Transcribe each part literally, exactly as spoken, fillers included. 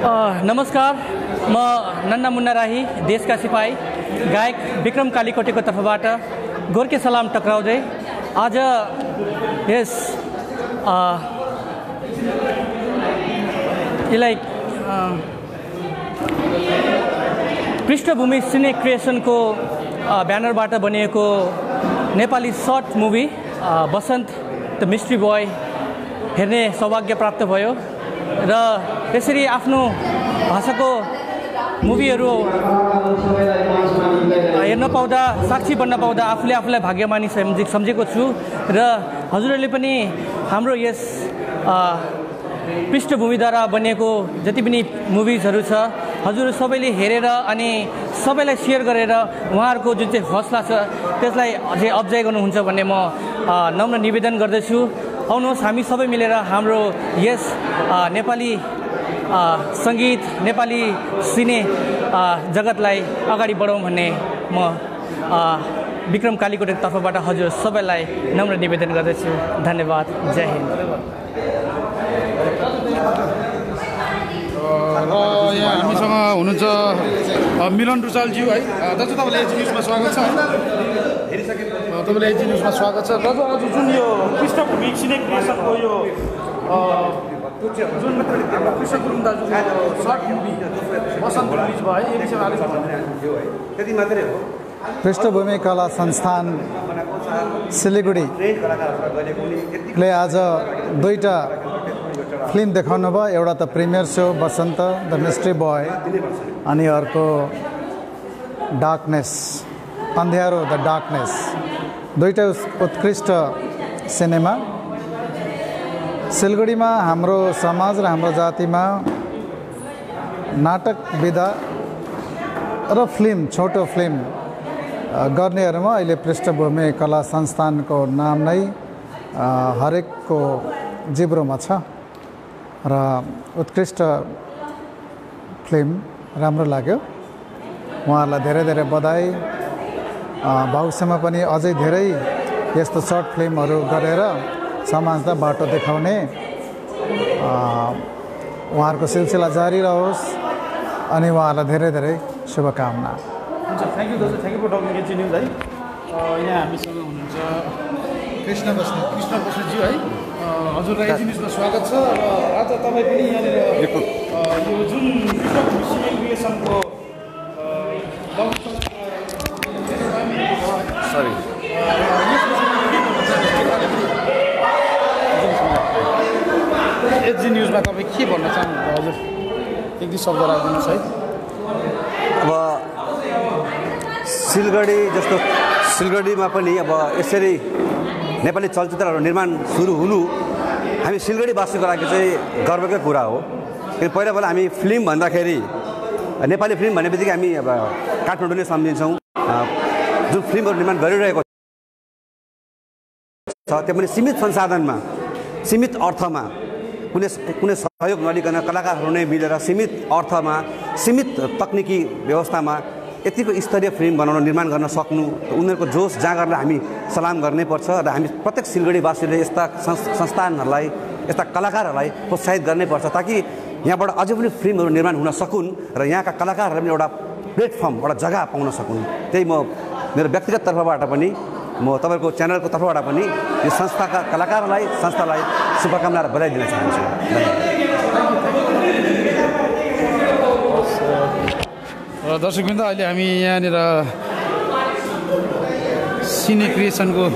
नमस्कार, म नन्ना मुन्ना राही, देशका सिपाही गायक विक्रम कालीकोटेको तर्फबाट गोर्खे सलाम टक्राउँदै आज यस यसलाई पृष्ठभूमि सिने क्रिएसनको ब्यानरबाट बनिएको Nepali short movie Basanta the mystery boy हेर्ने सौभाग्य प्राप्त भयो र त्यसरी आफ्नो भाषाको मुभीहरू हेर्न पाउँदा, साक्षी बन्न पाउँदा आफूले आफूलाई भाग्यमानी सम्झेको छु र हजुरहरूले पनि हाम्रो यस पृष्ठभूमिद्वारा बनिएको जति पनि मुभिजहरू छ हजुर सबैले हेरेर अनि सबैलाई सेयर गरेर उहाँहरूको जुन चाहिँ हौसला छ त्यसलाई अझै अब्जाइ गर्नुहुन्छ भन्ने म नम्र निवेदन गर्दछु। आउनुहोस् हामी सबै मिलेर हाम्रो यस नेपाली सङ्गीत, नेपाली सिने जगतलाई अगाडि बढाउँ भन्ने म विक्रम कालीकोटेको तर्फबाट हजुर सबैलाई नम्र निवेदन गर्दछु। धन्यवाद, जय हिन्द। र यहाँ हामीसँग हुनुहुन्छ मिलन रुचालज्यू है। दाजु तपाईँलाई एजी न्युजमा स्वागत छ है। तपाईँलाई एजी न्युजमा स्वागत छ। दाजु आज जुन यो पृष्ठभूमि सिने क्रिएसनको यो जुन कृष्ण गुरुङ दाजुको सर्ट मुभी बसन्त रिलिज भयो है, यो विषयमा अलिक त्यति मात्रै हो। पृष्ठभूमि कला संस्थान सिलिगुडीले आज दुईटा फिल्म देखाउनु भयो। एउटा त premiere show Basanta the mystery boy अनि अर्को डार्कनेस अन्ध्यारो द डार्कनेस। दुईटा उत्कृष्ट सिनेमा। सिलगढीमा हाम्रो समाज र हाम्रो जातिमा नाटक विधा र फिल्म, छोटो फिल्म गर्नेहरूमा अहिले पृष्ठभूमि कला संस्थानको नाम नै हरेकको जिब्रोमा छ र उत्कृष्ट फिल्म राम्रो लाग्यो। उहाँहरूलाई धेरै धेरै बधाई। भविष्यमा पनि अझै धेरै यस्तो सर्ट फिल्महरू गरेर समाजलाई बाटो देखाउने उहाँहरूको सिलसिला जारी रहोस् अनि उहाँहरूलाई धेरै धेरै शुभकामना। हुन्छ, थ्याङ्क यू दाजु, thank you for talking AG news है। यहाँ हामीसँग हुनुहुन्छ कृष्ण बस्ने कृष्ण बस्नेज्यू है। हजुरलाई एजी न्युजमा स्वागत छ। र आज तपाईँ पनि यहाँनिर यो जुन सिने क्रिएसनको सरी एजी न्युजमा तपाईँ के भन्न चाहनुहुन्छ हजुर? एक दुई शब्द राखिदिनुहोस् है। अब सिलगढी जस्तो सिलगढीमा पनि अब यसरी नेपाली चलचित्रहरू निर्माण सुरु हुनु हामी सिलगढीवासीको लागि चाहिँ गर्वकै कुरा हो। किन पहिला पहिला हामी फिल्म भन्दाखेरि नेपाली फिल्म भन्ने बित्तिकै हामी अब काठमाडौँ नै सम्झिन्छौँ। जुन फिल्महरू निर्माण गरिरहेको छ त्यो पनि सीमित संसाधनमा, सीमित अर्थमा, कुनै कुनै सहयोग नलिकन कलाकारहरू नै मिलेर सीमित अर्थमा, सीमित तकनिकी व्यवस्थामा यतिको स्तरीय फिल्म बनाउन, निर्माण गर्न सक्नु, उनीहरूको जोस जाँगरलाई हामी सलाम गर्नै पर्छ र हामी प्रत्येक सिलगढीवासीले यस्ता संस्थानहरूलाई, यस्ता कलाकारहरूलाई प्रोत्साहित गर्नै पर्छ ताकि यहाँबाट अझै पनि फिल्महरू निर्माण हुन सकुन् र यहाँका कलाकारहरूले पनि एउटा प्लेटफर्म, एउटा जग्गा पाउन सकुन्। त्यही म मेरो व्यक्तिगत तर्फबाट पनि, म तपाईँको च्यानलको तर्फबाट पनि यो संस्थाका कलाकारलाई, संस्थालाई शुभकामना र बधाई दिन चाहन्छु। र दर्शकवृन्द, अहिले हामी यहाँनिर सिने क्रिएसनको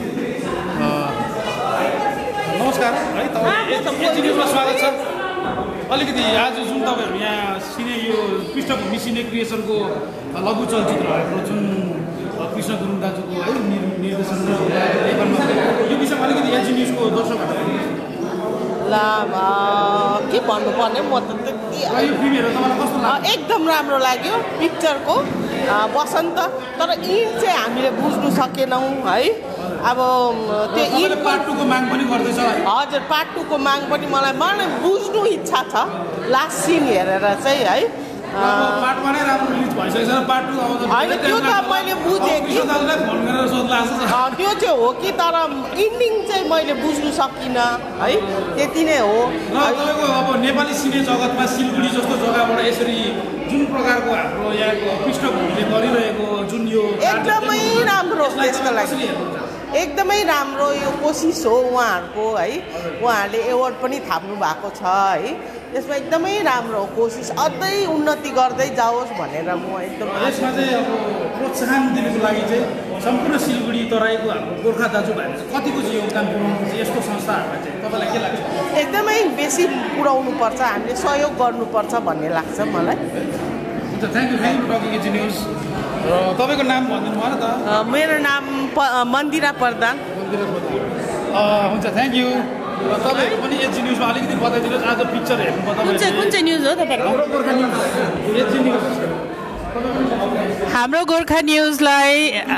नमस्कार है, तपाईँ एजी न्युजमा स्वागत छ। अलिकति आज जुन तपाईँहरू यहाँ सिने यो पृष्ठभूमि सिने क्रिएसनको लघु चलचित्रहरूको जुन कृष्ण गुरुङ दाजुको है निर्देशन यो विषयमा अलिकति एजी न्युजको दर्शकहरू ला के भन्नुपर्ने, म त त्यति एकदम राम्रो लाग्यो पिक्चरको बसन्त। तर इन्ड चाहिँ हामीले बुझ्नु सकेनौँ है। अब त्यो इन्ड पार्ट टूको माग पनि गर्दैछ। हजुर, पार्ट टूको माग पनि मलाई मलाई बुझ्नु इच्छा छ लास्ट सिन हेरेर चाहिँ है। पार्ट वान नै राम्रो रिलिज भइसकेछ पार्ट टू आउँछ होइन त्यो त मैले बुझेँ कि फोन गरेर सोध्ला त्यो चाहिँ हो कि तर इन्डिङ चाहिँ मैले बुझ्नु सकिनँ है त्यति नै हो र तपाईँको अब नेपाली सिने जगतमा सिलगढी जस्तो जग्गाबाट यसरी जुन प्रकारको हाम्रो यहाँको पृष्ठभूमिले गरिरहेको जुन यो एकदमै राम्रो त्यसको लागि एकदमै राम्रो यो कोसिस हो उहाँहरूको है उहाँहरूले एवार्ड पनि थाप्नु भएको छ है यसमा एकदमै राम्रो कोसिस अझै उन्नति गर्दै जाओस् भनेर म एकदम यसमा चाहिँ अब प्रोत्साहन दिनुको लागि चाहिँ सम्पूर्ण सिलगढी तराईको हाम्रो गोर्खा दाजुभाइले चाहिँ कतिको चाहिँ योगदान पुऱ्याउनुपर्छ यस्तो संस्थाहरूलाई चाहिँ तपाईँलाई के लाग्छ एकदमै बेसी पुऱ्याउनुपर्छ हामीले सहयोग गर्नुपर्छ भन्ने लाग्छ मलाई हुन्छ thank you thank you talking AG news र तपाईँको नाम भनिदिनु भयो त मेरो नाम मन्दिरा प्रधान हुन्छ थ्याङ्क यू र तपाईँहरू पनि एजी न्युजमा अलिकति बताइदिनुहोस् आज पिक्चर हेर्नु कुन कुन चाहिँ न्युज हो तपाईँको गोर्खा न्युज एजी न्युज हाम्रो गोर्खा न्युजलाई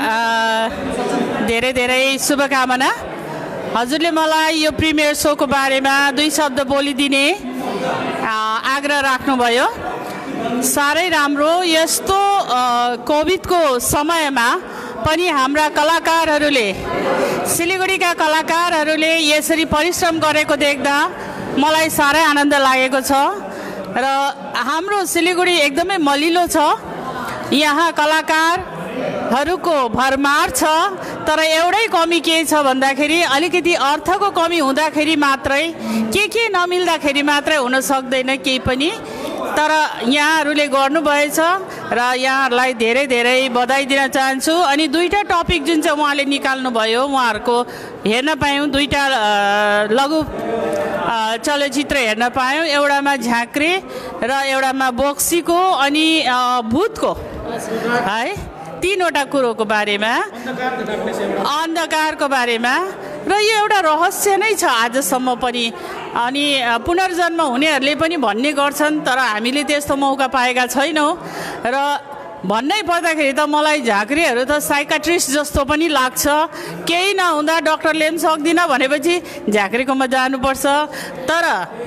धेरै धेरै शुभकामना हजुरले मलाई यो प्रिमियर सोको बारेमा दुई शब्द बोलिदिने आग्रह राख्नुभयो साह्रै राम्रो यस्तो कोभिडको समयमा पनि हाम्रा कलाकारहरूले सिलिगुडीका कलाकारहरूले यसरी परिश्रम गरेको देख्दा मलाई साह्रै आनन्द लागेको छ र हाम्रो सिलिगुडी एकदमै मलिलो छ यहाँ कलाकारहरूको भरमार छ तर एउटै कमी के छ भन्दाखेरि अलिकति अर्थको कमी हुँदाखेरि मात्रै के के नमिल्दाखेरि मात्रै हुन सक्दैन केही पनि तर यहाँहरूले गर्नुभएछ र यहाँहरूलाई धेरै धेरै बधाई दिन चाहन्छु अनि दुईटा टपिक जुन चाहिँ उहाँले निकाल्नुभयो उहाँहरूको हेर्न पायौँ दुईटा लघु चलचित्र हेर्न पायौँ एउटामा झाँक्रे र एउटामा बोक्सीको अनि भूतको है तीनवटा कुरोको बारेमा अन्धकारको बारेमा र यो एउटा रहस्य नै छ आजसम्म पनि अनि पुनर्जन्म हुनेहरूले पनि भन्ने गर्छन् तर हामीले त्यस्तो मौका पाएका छैनौँ र भन्नै पर्दाखेरि त मलाई झाँक्रीहरू त साइकाट्रिस्ट जस्तो पनि लाग्छ केही नहुँदा डक्टरले पनि सक्दिनँ भनेपछि झाँक्रीकोमा जानुपर्छ तर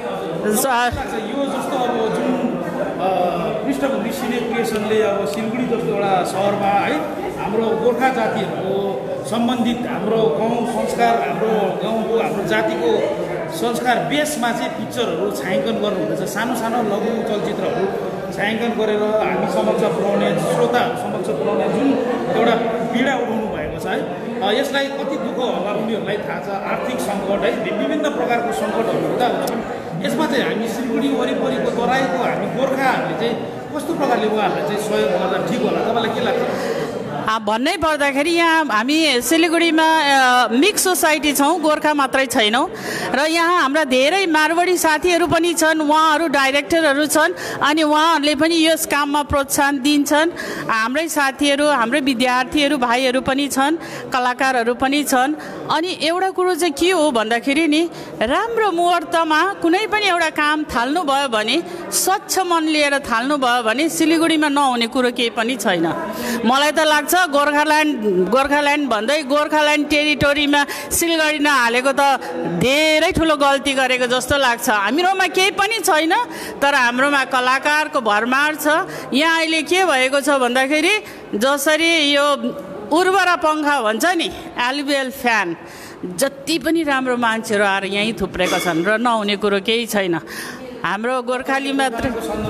पृष्ठभूमि सिने क्रिएसनले अब सिलगढी जस्तो एउटा सहरमा है हाम्रो गोर्खा जातिहरूको सम्बन्धित हाम्रो गाउँ संस्कार हाम्रो गाउँको हाम्रो जातिको संस्कार बेसमा चाहिँ पिक्चरहरू छायाङ्कन गर्नुहुँदैछ सानो सानो लघु चलचित्रहरू छायाङ्कन गरेर हामी समक्ष पुर्याउने श्रोताहरू समक्ष पुर्याउने जुन एउटा पीडा उठाउनु भएको छ है यसलाई कति दुःख होला उनीहरूलाई थाहा छ आर्थिक सङ्कट है विभिन्न प्रकारको सङ्कटहरू हुँदा हुँदा पनि यसमा चाहिँ हामी सिलगढी वरिपरिको तराईको हामी गोर्खाहरूले चाहिँ कस्तो प्रकारले उहाँहरूलाई चाहिँ सहयोग गर्दा ठिक होला तपाईँलाई के लाग्छ भन्नै पर्दाखेरि यहाँ हामी सिलिगुडीमा मिक्स सोसाइटी छौँ गोर्खा मात्रै छैनौँ र यहाँ हाम्रा धेरै मारवाडी साथीहरू पनि छन् उहाँहरू डाइरेक्टरहरू छन् अनि उहाँहरूले पनि यस काममा प्रोत्साहन दिन्छन् हाम्रै साथीहरू हाम्रै विद्यार्थीहरू भाइहरू पनि छन् कलाकारहरू पनि छन् अनि एउटा कुरो चाहिँ के हो भन्दाखेरि नि राम्रो मुहूर्तमा कुनै पनि एउटा काम थाल्नुभयो भने स्वच्छ मन लिएर थाल्नुभयो भने सिलिगुडीमा नहुने कुरो केही पनि छैन मलाई त लाग्छ गोर्खाल्यान्ड गोर्खाल्यान्ड भन्दै गोर्खाल्यान्ड टेरिटोरीमा सिलगढी नहालेको त धेरै ठुलो गल्ती गरेको जस्तो लाग्छ हामीरोमा केही पनि छैन तर हाम्रोमा कलाकारको भरमार छ यहाँ अहिले के भएको छ भन्दाखेरि जसरी यो �11𝗶 भन्छ नि एलबिएल फ्यान जति पनि राम्रो मान्छेहरू आएर यहीँ थुप्रेका छन् र नहुने कुरो केही छैन हाम्रो गोर्खाली मात्र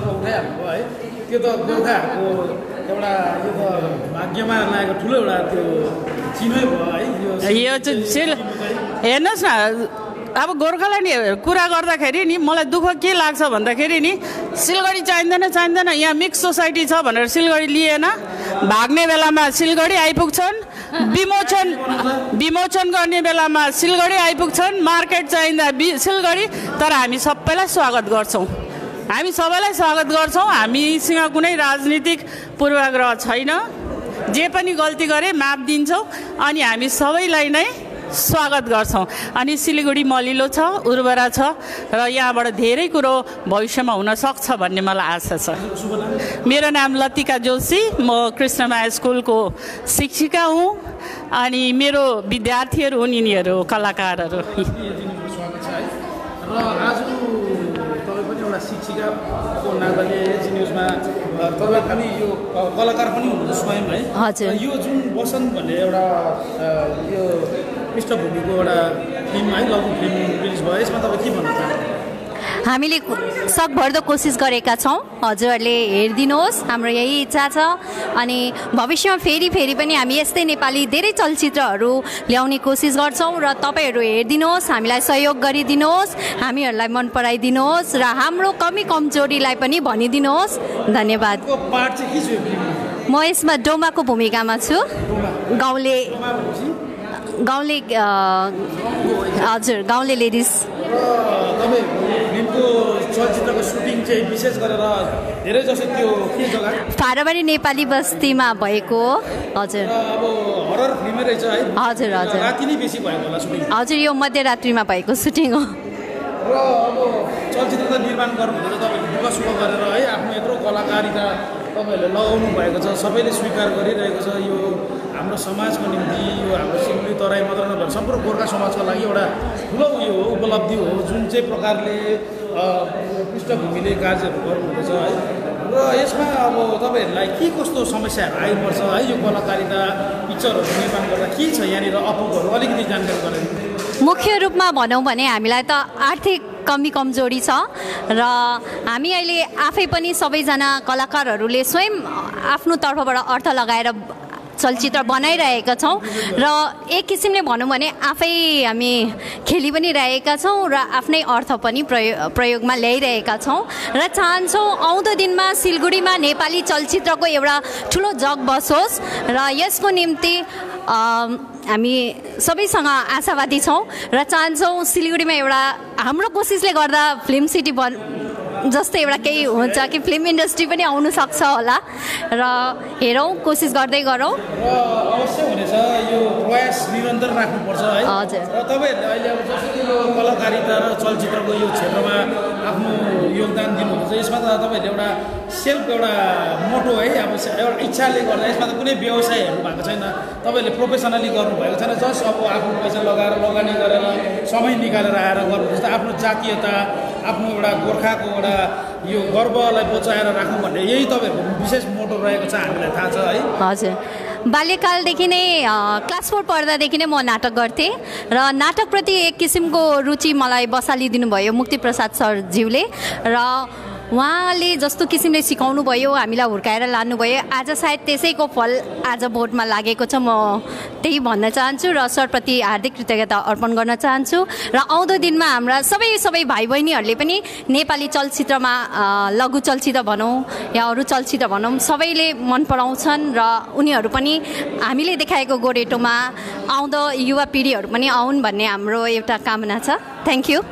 त्यो त गोर्खाहरूको एउटा यो त भाग्यमा लागेको ठुलो एउटा त्यो चिनै भयो है यो चाहिँ हेर्नुहोस् न अब गोर्खाल्यान्ड कुरा गर्दाखेरि नि मलाई दुःख के लाग्छ भन्दाखेरि नि सिलगढी चाहिँदैन चाहिँदैन यहाँ मिक्स सोसाइटी छ भनेर सिलगढी लिएन भाग्ने बेलामा सिलगढी आइपुग्छन् विमोचन विमोचन गर्ने बेलामा सिलगढी आइपुग्छन् मार्केट चाहिँदा सिलगढी तर हामी सबैलाई स्वागत गर्छौँ हामी सबैलाई स्वागत गर्छौँ हामीसँग कुनै राजनीतिक पूर्वाग्रह छैन जे पनि गल्ती गरे माफ दिन्छौँ अनि हामी सबैलाई नै स्वागत गर्छौँ अनि सिलिगुडी मलिलो छ उर्वरा छ र यहाँबाट धेरै कुरो भविष्यमा हुन सक्छ भन्ने मलाई आशा छ मेरो नाम लतिका जोशी म कृष्णमाया स्कुलको शिक्षिका हुँ अनि मेरो विद्यार्थीहरू हुन् यिनीहरू कलाकारहरू र आज तपाईँ पनि एउटा शिक्षिकाको नाताले एजी न्युजमा तपाईँ खालि यो कलाकार पनि हुनुहुन्छ स्वयं है हजुर यो जुन बसन्त भन्ने एउटा यो पृष्ठभूमिको एउटा फिल्म है लघु फिल्म रिलिज भयो यसमा तपाईँ के भन्न चाहनुहुन्छ हामीले सकभर्दो कोसिस गरेका छौँ हजुरहरूले हेरिदिनुहोस् हाम्रो यही इच्छा छ अनि भविष्यमा फेरि फेरि पनि हामी यस्तै नेपाली धेरै चलचित्रहरू ल्याउने कोसिस गर्छौँ र तपाईँहरू हेरिदिनुहोस् हामीलाई सहयोग गरिदिनुहोस् हामीहरूलाई मन पराइदिनुहोस् र हाम्रो कमी कमजोरीलाई पनि भनिदिनुहोस् धन्यवाद म यसमा डोमाको भूमिकामा छु गाउँले गाउँले हजुर गाउँले लेडिज चलचित्रको सुटिङ चाहिँ विशेष गरेर धेरै जसो त्यो के जग्गा फाराबारी नेपाली बस्तीमा भएको हजुर अब हरर फिल्मै रहेछ है हजुर हजुर राति नै बेसी भएको होला सुटिङ हजुर यो मध्यरात्रिमा भएको सुटिङ हो र अब चलचित्र त निर्माण गर्नुहुँदैछ तपाईँले दुःख सुख गरेर है आफ्नो यत्रो कलाकारिता तपाईँहरूले लगाउनु भएको छ सबैले स्वीकार गरिरहेको छ यो हाम्रो समाजको निम्ति यो हाम्रो सिलगढी तराई मात्र नभएर सम्पूर्ण गोर्खा समाजको लागि एउटा ठुलो उयो हो उपलब्धि हो जुन चाहिँ प्रकारले पृष्ठभूमिले कार्यहरू गर्नुहुँदैछ है र यसमा अब तपाईँहरूलाई के कस्तो समस्याहरू आइपर्छ है यो कलाकारिता पिक्चरहरू निर्माण गर्दा के छ यहाँनिर अपुगहरू अलिकति जानकारी गराइदिनु मुख्य रूपमा भनौँ भने हामीलाई त आर्थिक कमी कमजोरी छ र हामी अहिले आफै पनि सबैजना कलाकारहरूले स्वयं आफ्नो तर्फबाट अर्थ लगाएर चलचित्र बनाइरहेका छौँ र एक किसिमले भनौँ भने आफै हामी खेलि पनि रहेका छौँ र आफ्नै अर्थ पनि प्रयोग प्रयोगमा ल्याइरहेका छौँ र चाहन्छौँ आउँदो दिनमा सिलगढीमा नेपाली चलचित्रको एउटा ठुलो जग बसोस् र यसको निम्ति हामी सबैसँग आशावादी छौँ र चाहन्छौँ सिलगढीमा एउटा हाम्रो कोसिसले गर्दा फिल्म सिटी बन जस्तै एउटा केही हुन्छ कि फिल्म इन्डस्ट्री पनि आउनु सक्छ होला र हेरौँ कोसिस गर्दै गरौँ र अवश्य हुनेछ यो प्रयास निरन्तर राख्नुपर्छ है हजुर र तपाईँहरूले अहिले अब जस्तो यो कलाकारिता र चलचित्रको यो क्षेत्रमा आफ्नो योगदान दिनुहुन्छ यसमा त तपाईँहरूले एउटा सेल्फ एउटा मोटो है अब एउटा इच्छाले गर्दा यसमा त कुनै व्यवसायहरू भएको छैन तपाईँहरूले प्रोफेसनली गर्नुभएको छैन जस्ट अब आफ्नो पैसा लगाएर लगानी गरेर समय निकालेर आएर गर्नु जस्तो आफ्नो जातीयता आफ्नो एउटा गोर्खाको एउटा यो गर्वलाई बचाएर राख्नु भन्ने यही तपाईँहरूको विशेष मोटो रहेको छ हामीलाई थाहा छ है हजुर बाल्यकालदेखि नै क्लास फोर पढ्दादेखि नै म नाटक गर्थेँ र नाटकप्रति एक किसिमको रुचि मलाई बसालिदिनु भयो मुक्तिप्रसाद सरज्यूले र उहाँले जस्तो किसिमले सिकाउनु भयो हामीलाई हुर्काएर लानुभयो आज सायद त्यसैको फल आज बोर्डमा लागेको छ म त्यही भन्न चाहन्छु र सरप्रति हार्दिक कृतज्ञता अर्पण गर्न चाहन्छु र आउँदो दिनमा हाम्रा सबै सबै भाइ बहिनीहरूले पनि नेपाली चलचित्रमा लघु चलचित्र भनौँ या अरू चलचित्र भनौँ सबैले मन पराउँछन् र उनीहरू पनि हामीले देखाएको गोरेटोमा आउँदो युवा पिँढीहरू पनि आउन् भन्ने हाम्रो एउटा कामना छ थ्याङ्क यू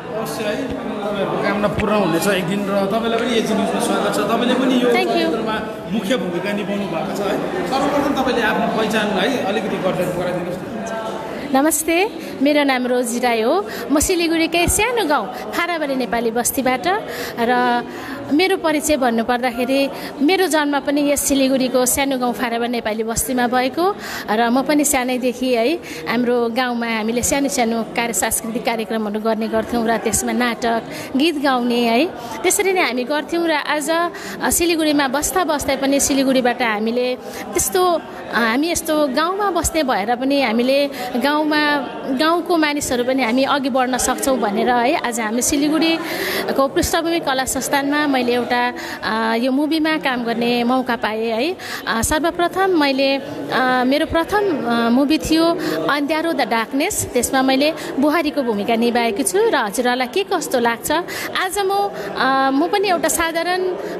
कामना पूर्ण हुनेछ एक दिन र तपाईँलाई पनि एजी न्युजमा स्वागत छ तपाईँले पनि यो चलचित्रमा मुख्य भूमिका निभाउनु भएको छ है सर्वप्रथम तपाईँले आफ्नो पहिचान है अलिकति गरेर गराइदिनुहोस् नमस्ते मेरो नाम रोजी राई हो म सिलिगुडीकै सानो गाउँ फाराबारी नेपाली बस्तीबाट र मेरो परिचय भन्नुपर्दाखेरि मेरो जन्म पनि यस सिलिगुडीको सानो गाउँ फाराबारी नेपाली बस्तीमा भएको र म पनि सानैदेखि है हाम्रो गाउँमा हामीले सानो सानो कार्य सांस्कृतिक कार्यक्रमहरू गर्ने गर्थ्यौँ र त्यसमा नाटक गीत गाउने है त्यसरी नै हामी गर्थ्यौँ र आज सिलिगुडीमा बस्दा बस्दै पनि सिलिगुडीबाट हामीले त्यस्तो हामी यस्तो गाउँमा बस्ने भएर पनि हामीले गाउँमा गाउँको मानिसहरू पनि हामी अघि बढ्न सक्छौँ भनेर है आज हामी सिलिगुडीको पृष्ठभूमि कला संस्थानमा मैले एउटा यो मुभीमा काम गर्ने मौका पाएँ है सर्वप्रथम मैले मेरो प्रथम मुभी थियो अन्ध्यारो द डार्कनेस त्यसमा मैले बुहारीको भूमिका निभाएकी छु र हजुरहरूलाई के कस्तो लाग्छ आज म म पनि एउटा साधारण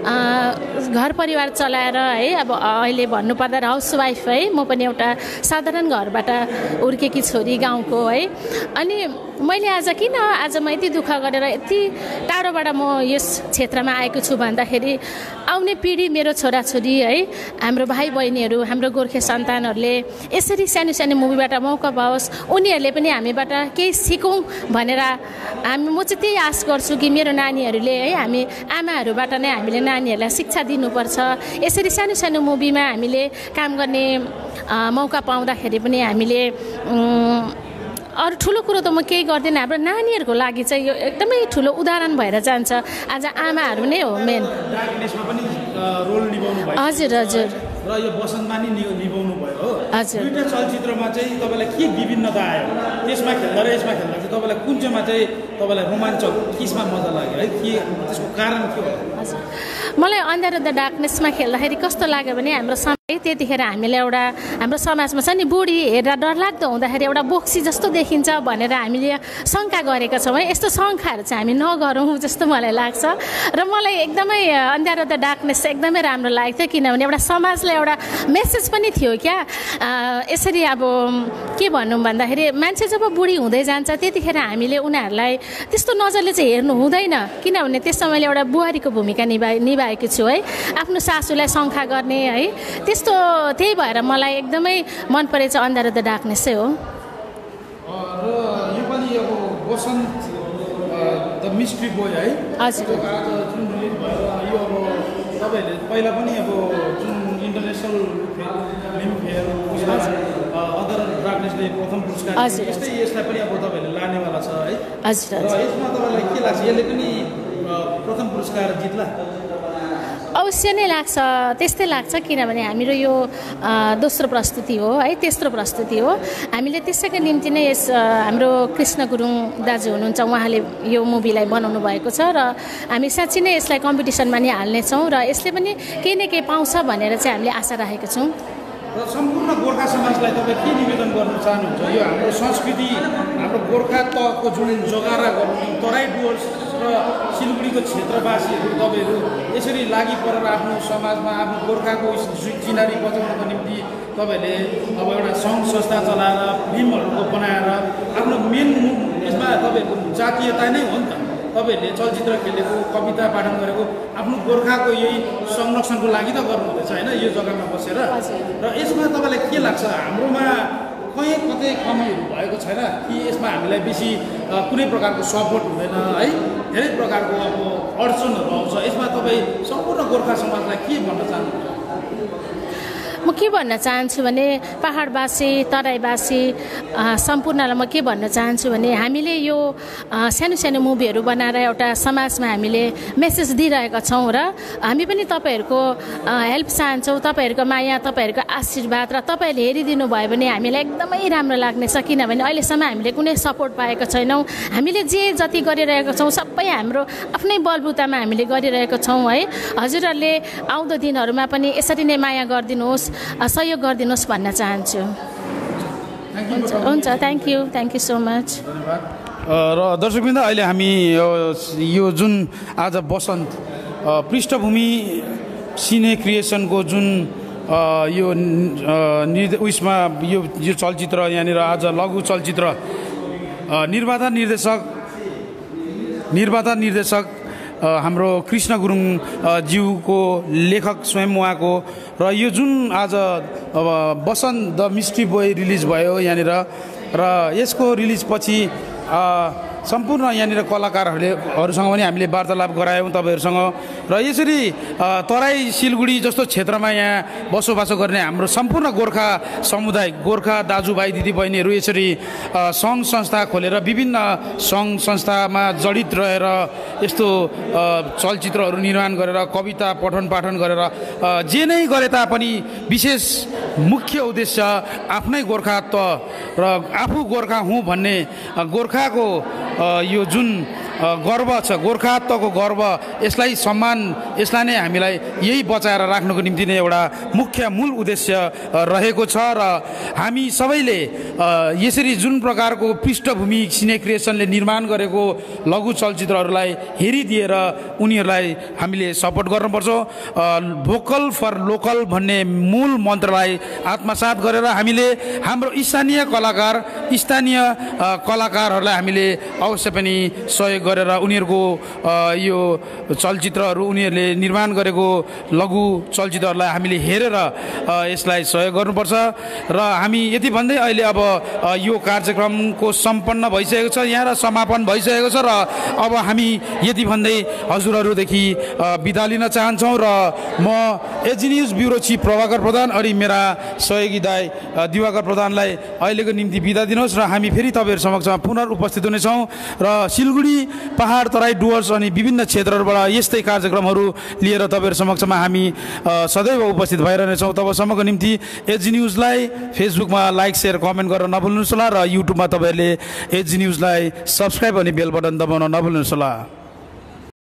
घर परिवार चलाएर है अब अहिले भन्नुपर्दा हाउसवाइफ है म पनि एउटा साधारण घरबाट हुर्केकी छोरी गाउँको है अनि मैले आज किन आज म यति दुःख गरेर यति टाढोबाट म यस क्षेत्रमा आएको छु भन्दाखेरि आउने पिँढी मेरो छोराछोरी है हाम्रो भाइ बहिनीहरू हाम्रो गोर्खे सन्तानहरूले यसरी सानो सानो मुभीबाट मौका पाओस् उनीहरूले पनि हामीबाट केही सिकौँ भनेर हामी म चाहिँ त्यही आश गर्छु कि मेरो नानीहरूले है हामी आमाहरूबाट नै हामीले नानीहरूलाई शिक्षा दिनुपर्छ यसरी सानो सानो मुभीमा हामीले काम गर्ने मौका पाउँदाखेरि पनि हामीले अरू ठुलो कुरो त म केही गर्दिनँ हाम्रो नानीहरूको लागि चाहिँ यो एकदमै ठुलो उदाहरण भएर जान्छ आज आमाहरू नै हो मेन हजुर हजुर र यो बसन्तमा नि निभाउनु भयो हो हजुर दुईटा चलचित्रमा चाहिँ तपाईँलाई के विभिन्नता आयो त्यसमा खेल्दा र यसमा खेल्दा चाहिँ तपाईँलाई कुन चाहिँमा चाहिँ तपाईँलाई रोमाञ्चक केसमा मजा लाग्यो है के त्यसको कारण के हो हजुर मलाई अन्डर द डार्कनेसमा खेल्दाखेरि कस्तो लाग्यो भने हाम्रो समय त्यतिखेर हामीले एउटा हाम्रो समाजमा छ नि बुढी हेरेर डरलाग्दो हुँदाखेरि एउटा बोक्सी जस्तो देखिन्छ भनेर हामीले शङ्का गरेका छौँ है यस्तो शङ्काहरू चाहिँ हामी नगरौँ जस्तो मलाई लाग्छ र मलाई एकदमै अन्डर द डार्कनेस चाहिँ एकदमै राम्रो लाग्थ्यो किनभने एउटा समाजलाई एउटा मेसेज पनि थियो क्या यसरी अब के भनौँ भन्दाखेरि मान्छे जब बुढी हुँदै जान्छ त्यतिखेर हामीले उनीहरूलाई त्यस्तो नजरले चाहिँ हेर्नु हुँदैन किनभने त्यसमा मैले एउटा बुहारीको भूमिका निभाए निभाएकी छु है आफ्नो सासूलाई शङ्का गर्ने है त्यस्तो त्यही भएर मलाई एकदमै मन परेछ अन्डर द डार्कनेस चाहिँ हो र यो पनि अब बसन्त द मिस्ट्री बोय है हजुर आज जुन रिलिज भयो यो अब तपाईँहरूले पहिला पनि अब जुन international film fair under the डार्कनेसले प्रथम पुरस्कार यस्तै यसलाई पनि अब तपाईँहरूले लानेवाला छ है हजुर र यसमा तपाईँलाई के लाग्छ यसले पनि प्रथम पुरस्कार जित्ला अवश्य नै लाग्छ त्यस्तै लाग्छ किनभने हाम्रो यो दोस्रो प्रस्तुति हो है तेस्रो प्रस्तुति हो हामीले त्यसैको निम्ति नै यस हाम्रो कृष्ण गुरुङ दाजु हुनुहुन्छ उहाँले यो मुभीलाई बनाउनु भएको छ र हामी साँच्चै नै यसलाई कम्पिटिसनमा नि हाल्नेछौँ र यसले पनि केही न केही पाउँछ भनेर चाहिँ हामीले आशा राखेका छौँ र सम्पूर्ण गोर्खा समाजलाई तपाईँ के निवेदन गर्न चाहनुहुन्छ यो हाम्रो संस्कृति हाम्रो गोर्खा तहको जुन जोगारा गर्नु तराई डुवर्स र सिलगढीको क्षेत्रवासीहरू तपाईँहरू यसरी लागि परेर आफ्नो समाजमा आफ्नो गोर्खाको चिनारी बचाउनको निम्ति तपाईँहरूले अब एउटा सङ्घ संस्था चलाएर फिल्महरूको बनाएर आफ्नो मेन यसमा तपाईँहरूको जातीयता नै हो नि त तपाईँहरूले चलचित्र खेलेको कविता पाठन गरेको आफ्नो गोर्खाको यही संरक्षणको लागि त गर्नुहुँदैछ होइन यो जग्गामा बसेर र यसमा तपाईँलाई के लाग्छ हाम्रोमा कहीँ कतै कमीहरू भएको छैन कि यसमा हामीलाई बेसी कुनै प्रकारको सपोर्ट हुँदैन है धेरै प्रकारको अब अडचनहरू आउँछ यसमा तपाईँ सम्पूर्ण गोर्खा समाजलाई के भन्न चाहनुहुन्छ म के भन्न चाहन्छु भने पहाडवासी तराईवासी सम्पूर्णलाई म के भन्न चाहन्छु भने हामीले यो सानो सानो मुभीहरू बनाएर एउटा समाजमा हामीले मेसेज दिइरहेका छौँ र हामी पनि तपाईँहरूको हेल्प चाहन्छौँ तपाईँहरूको माया तपाईँहरूको आशीर्वाद र तपाईँहरूले हेरिदिनु भयो भने हामीलाई एकदमै राम्रो लाग्नेछ किनभने अहिलेसम्म हामीले कुनै सपोर्ट पाएको छैनौँ हामीले जे जति गरिरहेका छौँ सबै हाम्रो आफ्नै बलबुतामा हामीले गरिरहेका छौँ है हजुरहरूले आउँदो दिनहरूमा पनि यसरी नै माया गरिदिनुहोस् सहयोग गरिदिनुहोस् भन्न चाहन्छु हुन्छ हुन्छ thank you thank you so much र दर्शकवृन्द अहिले हामी यो जुन आज बसन्त पृष्ठभूमि सिने क्रिएसनको जुन यो निर्दे उयसमा यो यो चलचित्र यहाँनिर आज लघु चलचित्र निर्माता निर्देशक निर्माता निर्देशक हाम्रो कृष्ण गुरुङ ज्यूको लेखक स्वयं उहाँको र यो जुन आज Basanta the mystery boy release भयो यहाँनिर र यसको रिलिजपछि सम्पूर्ण यहाँनिर कलाकारहरूले हरूसँग पनि हामीले वार्तालाप गरायौँ तपाईँहरूसँग र यसरी तराई सिलगढी जस्तो क्षेत्रमा यहाँ बसोबासो गर्ने हाम्रो सम्पूर्ण गोर्खा समुदाय गोर्खा दाजुभाइ दिदीबहिनीहरू यसरी सङ्घ संस्था खोलेर विभिन्न सङ्घ संस्थामा जडित रहेर यस्तो चलचित्रहरू निर्माण गरेर कविता पठन पाठन गरेर जे नै गरे तापनि विशेष मुख्य उद्देश्य आफ्नै गोर्खात्व र आफू गोर्खा हुँ भन्ने गोर्खाको यो जुन गर्व छ गोर्खात्वको गर्व यसलाई सम्मान यसलाई नै हामीलाई यही बचाएर राख्नुको निम्ति नै एउटा मुख्य मूल उद्देश्य रहेको छ र हामी सबैले यसरी जुन प्रकारको पृष्ठभूमि सिने क्रिएसनले निर्माण गरेको लघु चलचित्रहरूलाई हेरिदिएर उनीहरूलाई हामीले सपोर्ट गर्नुपर्छ भोकल फर लोकल भन्ने मूल मन्त्रलाई आत्मसात गरेर हामीले हाम्रो स्थानीय कलाकार स्थानीय कलाकारहरूलाई हामीले अवश्य पनि सहयोग गरेर उनीहरूको यो चलचित्रहरू उनीहरूले निर्माण गरेको लघु चलचित्रहरूलाई हामीले हेरेर यसलाई सहयोग गर्नुपर्छ र हामी यति भन्दै अहिले अब यो कार्यक्रमको सम्पन्न भइसकेको छ यहाँ र समापन भइसकेको छ र अब हामी यति भन्दै हजुरहरूदेखि बिदा लिन चाहन्छौँ र म AG news bureau chief Prabhakar Pradhan अनि मेरा सहयोगी दाइ दिवाकर प्रधानलाई अहिलेको निम्ति बिदा दिनुहोस् र हामी फेरि तपाईँहरू समक्षमा पुनर्उपस्थित हुनेछौँ र सिलगढी पहाड तराई डुवर्स अनि विभिन्न क्षेत्रहरूबाट यस्तै कार्यक्रमहरू लिएर तपाईँहरू समक्षमा हामी सदैव उपस्थित भइरहनेछौँ। तबसम्मको निम्ति एजी न्युजलाई फेसबुकमा लाइक सेयर कमेन्ट गरेर नभुल्नुहोस् होला र युट्युबमा तपाईँहरूले एजी न्युजलाई सब्सक्राइब अनि बेल बटन दबाउन नभुल्नुहोस् होला।